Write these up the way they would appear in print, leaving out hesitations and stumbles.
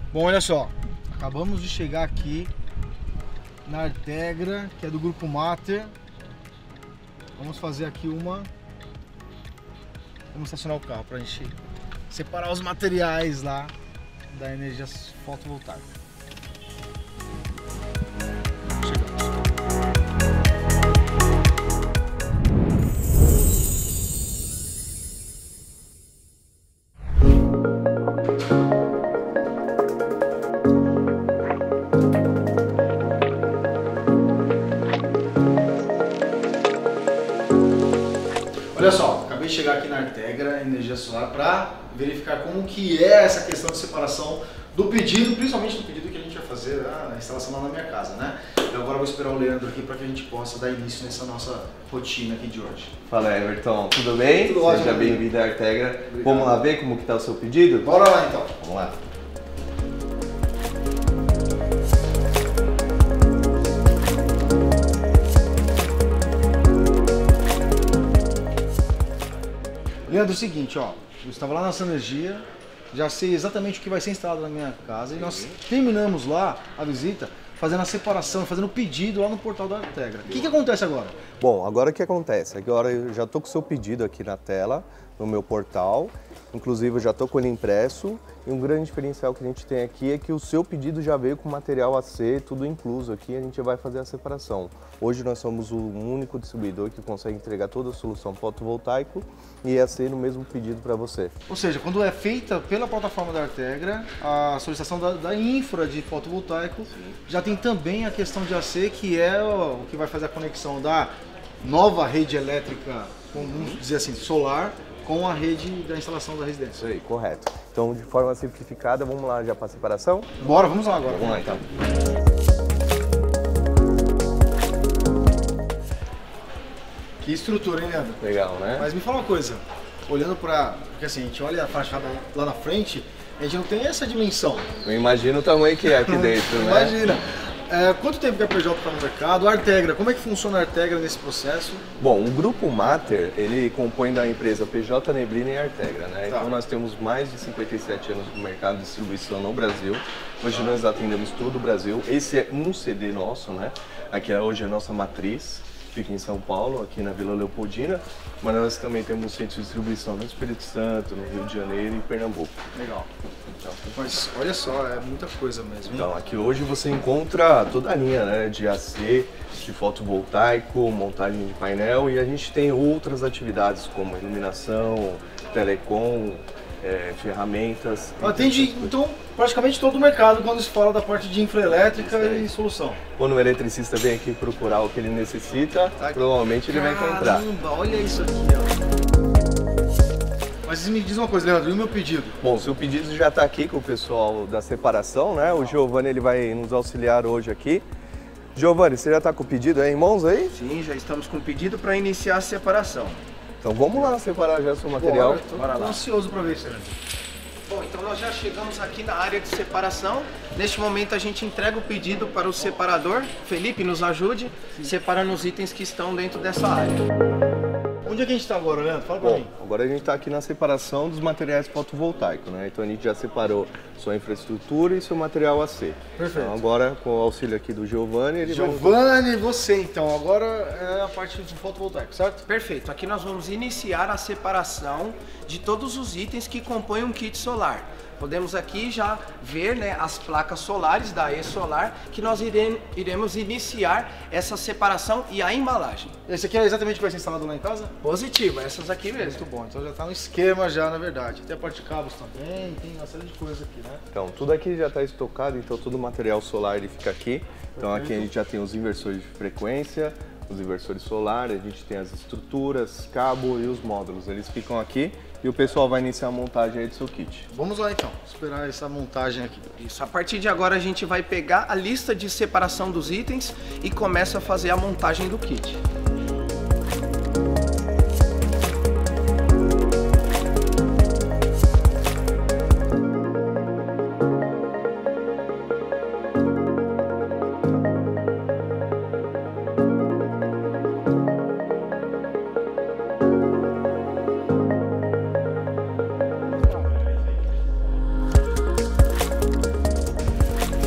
Bom, olha só, acabamos de chegar aqui na Artegra, que é do Grupo Mater. Vamos fazer aqui uma... Vamos estacionar o carro pra gente separar os materiais lá da energia fotovoltaica. Olha só, acabei de chegar aqui na Artegra Energia Solar para verificar como que é essa questão de separação do pedido, principalmente do pedido que a gente vai fazer a instalação lá na minha casa, né? Então agora eu vou esperar o Leandro aqui para que a gente possa dar início nessa nossa rotina aqui de hoje. Fala, Everton, tudo bem? Tudo ótimo. Seja bem-vindo à Artegra. Vamos lá ver como que está o seu pedido? Bora lá então. Vamos lá. Leandro, é o seguinte, ó, eu estava lá na Sanergia, já sei exatamente o que vai ser instalado na minha casa e nós terminamos lá a visita fazendo a separação, fazendo o pedido lá no portal da Artegra. O que acontece agora? Bom, agora o que acontece? Agora eu já estou com o seu pedido aqui na tela, no meu portal. Inclusive eu já estou com ele impresso e um grande diferencial que a gente tem aqui é que o seu pedido já veio com material AC, tudo incluso aqui, a gente vai fazer a separação. Hoje nós somos o único distribuidor que consegue entregar toda a solução fotovoltaico e AC no mesmo pedido para você. Ou seja, quando é feita pela plataforma da Artegra, a solicitação da infra de fotovoltaico, já tem também a questão de AC, que é o que vai fazer a conexão da nova rede elétrica, vamos dizer assim, solar, com a rede da instalação da residência. Isso aí, correto. Então, de forma simplificada, vamos lá já para a separação? Bora, vamos lá agora. Vamos lá então. Que estrutura, hein, Leandro? Legal, né? Mas me fala uma coisa, olhando para... Porque assim, a gente olha a fachada lá na frente, a gente não tem essa dimensão. Eu imagino o tamanho que é aqui dentro, né? Imagina. Quanto tempo que a PJ está no mercado? A Artegra, como é que funciona a Artegra nesse processo? Bom, o Grupo Mater, ele compõe da empresa PJ Neblina e Artegra, né? Tá. Então nós temos mais de 57 anos no mercado de distribuição no Brasil. Hoje nós atendemos todo o Brasil. Esse é um CD nosso, né? Aqui hoje é a nossa matriz. Fica em São Paulo, aqui na Vila Leopoldina, mas nós também temos centro de distribuição no Espírito Santo, no Rio de Janeiro e Pernambuco. Legal. Então, mas olha só, é muita coisa mesmo. Então, aqui hoje você encontra toda a linha, né, de AC, de fotovoltaico, montagem de painel e a gente tem outras atividades como iluminação, telecom, ferramentas. Atende, então, praticamente todo o mercado quando se fala da parte de infraelétrica e solução. Quando o eletricista vem aqui procurar o que ele necessita, provavelmente ele vai encontrar. Caramba, olha isso aqui, ó. Mas me diz uma coisa, Leandro, e o meu pedido? Bom, seu pedido já está aqui com o pessoal da separação, né? O Giovanni ele vai nos auxiliar hoje aqui. Giovanni, você já está com o pedido aí em mãos aí? Sim, já estamos com o pedido para iniciar a separação. Então vamos lá separar já o seu material. Bora, tô ansioso para ver isso. Bom, então nós já chegamos aqui na área de separação. Neste momento a gente entrega o pedido para o separador. Felipe, nos ajude separando os itens que estão dentro dessa área. Onde é que a gente está agora, Leandro? Fala pra Bom, mim. agora a gente está aqui na separação dos materiais fotovoltaicos, né? Então a gente já separou sua infraestrutura e seu material AC. Perfeito. Então agora, com o auxílio aqui do Giovanni, ele Giovanni, você então, agora é a parte de fotovoltaico, certo? Perfeito, aqui nós vamos iniciar a separação de todos os itens que compõem um kit solar. Podemos aqui já ver, né, as placas solares da E-Solar, que nós iremos iniciar essa separação e a embalagem. Esse aqui é exatamente o que vai ser instalado lá em casa? Positivo, essas aqui mesmo. Muito bom, então já está no esquema já, na verdade. Tem a parte de cabos também, tem uma série de coisas aqui, né? Então, tudo aqui já está estocado, então todo o material solar ele fica aqui. Então aqui a gente já tem os inversores de frequência, os inversores solares, a gente tem as estruturas, cabo e os módulos. Eles ficam aqui e o pessoal vai iniciar a montagem aí do seu kit. Vamos lá então, esperar essa montagem aqui. Isso, a partir de agora a gente vai pegar a lista de separação dos itens e começa a fazer a montagem do kit.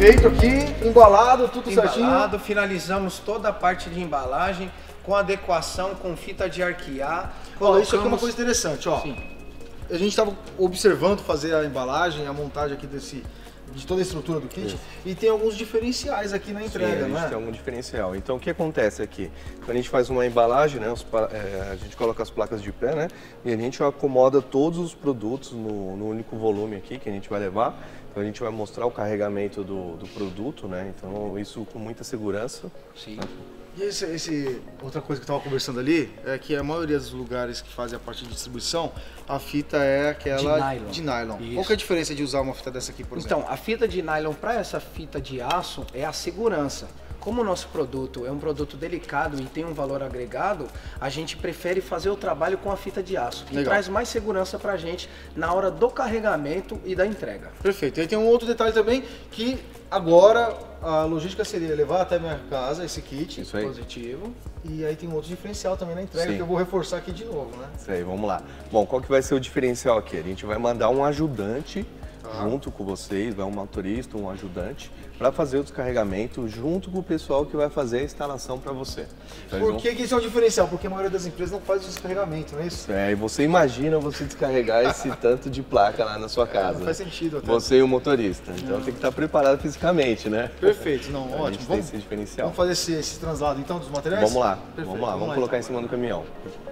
Feito aqui, embalado, tudo certinho. Embalado, finalizamos toda a parte de embalagem com adequação, com fita de arquear. Ó, isso aqui é uma coisa interessante, ó. Sim. A gente estava observando fazer a embalagem, a montagem aqui de toda a estrutura do kit, e tem alguns diferenciais aqui na entrega, Sim, a né? gente tem algum diferencial. Então o que acontece aqui? Quando a gente faz uma embalagem, né, a gente coloca as placas de pé, né, e a gente acomoda todos os produtos no único volume aqui que a gente vai levar. Então a gente vai mostrar o carregamento do produto, né, então isso com muita segurança. Sim. E outra coisa que eu estava conversando ali é que a maioria dos lugares que fazem a parte de distribuição, a fita é aquela de nylon. Qual que é a diferença de usar uma fita dessa aqui, por exemplo? Então, a fita de nylon para essa fita de aço é a segurança. Como o nosso produto é um produto delicado e tem um valor agregado, a gente prefere fazer o trabalho com a fita de aço, que traz mais segurança para a gente na hora do carregamento e da entrega. Perfeito. E aí tem um outro detalhe também, que agora a logística seria levar até minha casa esse kit. Isso aí. Positivo. E aí tem um outro diferencial também na entrega, Sim. que eu vou reforçar aqui de novo, né? Isso aí, vamos lá. Bom, qual que vai ser o diferencial aqui? A gente vai mandar um ajudante junto com vocês, vai um motorista, um ajudante, para fazer o descarregamento junto com o pessoal que vai fazer a instalação para você. Então, Por que isso é um diferencial? Porque a maioria das empresas não faz o descarregamento, não é isso? e você imagina você descarregar esse tanto de placa lá na sua casa. Não faz sentido até. Você e o motorista. Então tem que estar preparado fisicamente, né? Perfeito, não, Então, a ótimo. gente tem esse diferencial. Vamos fazer esse translado então dos materiais? Vamos lá, Perfeito, vamos lá, vamos colocar em cima do caminhão.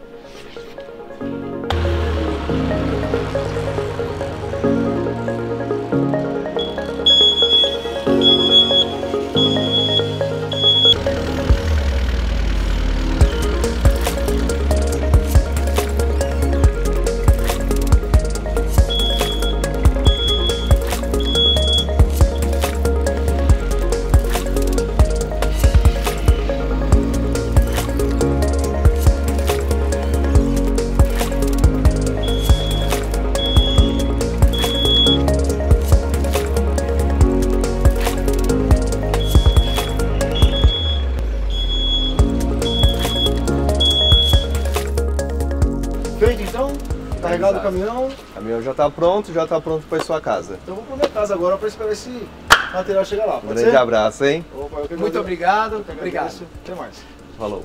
Feito então, carregado o caminhão. O caminhão já está pronto para ir sua casa. Então eu vou para minha casa agora para esperar esse material chegar lá. Um Pode grande ser? abraço, hein? Opa, eu que Muito agradeço. obrigado. Eu que agradeço. Até mais. Falou.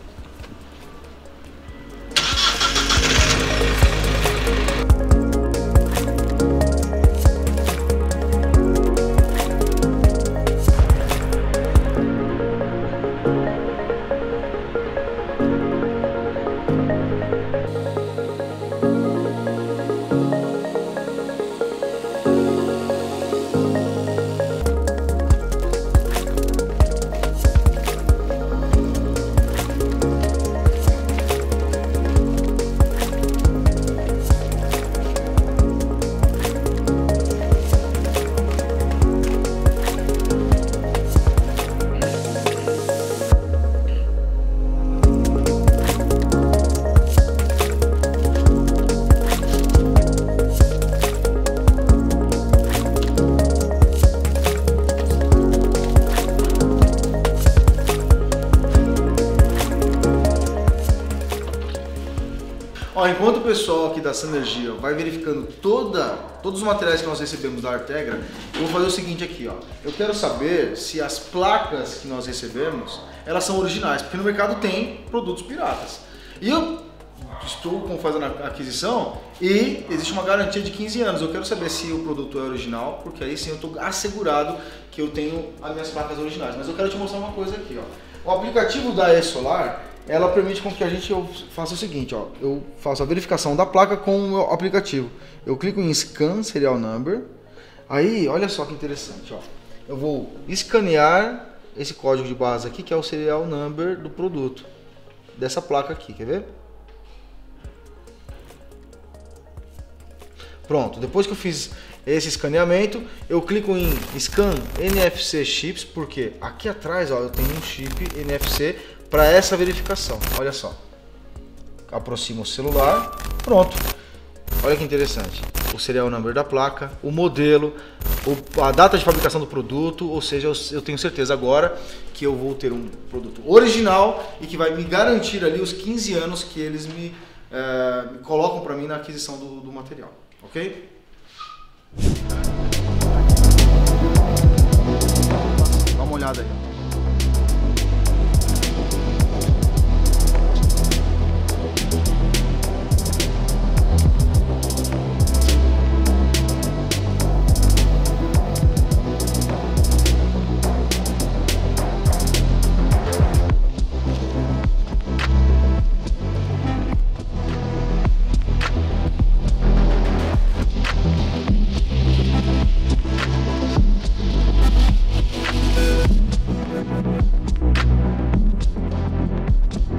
Ó, enquanto o pessoal aqui da Sanergia vai verificando todos os materiais que nós recebemos da Artegra, eu vou fazer o seguinte aqui, ó. Eu quero saber se as placas que nós recebemos, elas são originais, porque no mercado tem produtos piratas. E eu estou fazendo a aquisição e existe uma garantia de 15 anos. Eu quero saber se o produto é original, porque aí sim eu estou assegurado que eu tenho as minhas placas originais. Mas eu quero te mostrar uma coisa aqui, ó. O aplicativo da E-Solar, ela permite com que a gente faça o seguinte, ó. Eu faço a verificação da placa com o meu aplicativo. Eu clico em Scan Serial Number. Aí, olha só que interessante, ó. Eu vou escanear esse código de barras aqui, que é o Serial Number do produto. Dessa placa aqui, quer ver? Pronto, depois que eu fiz esse escaneamento, eu clico em Scan NFC Chips, porque aqui atrás, ó, eu tenho um chip NFC para essa verificação. Olha só. Aproximo o celular, pronto. Olha que interessante. O serial number da placa, o modelo, a data de fabricação do produto, ou seja, eu tenho certeza agora que eu vou ter um produto original e que vai me garantir ali os 15 anos que eles me colocam para mim na aquisição do material. Ok?